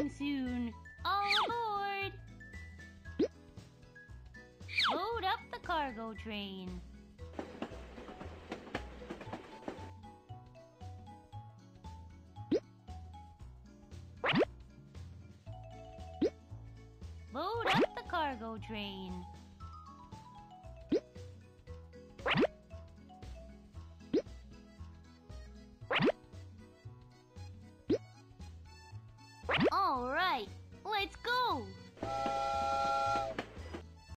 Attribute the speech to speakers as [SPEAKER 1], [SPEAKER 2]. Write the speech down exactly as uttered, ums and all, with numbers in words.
[SPEAKER 1] coming soon. All aboard! Load up the cargo train. Load up the cargo train.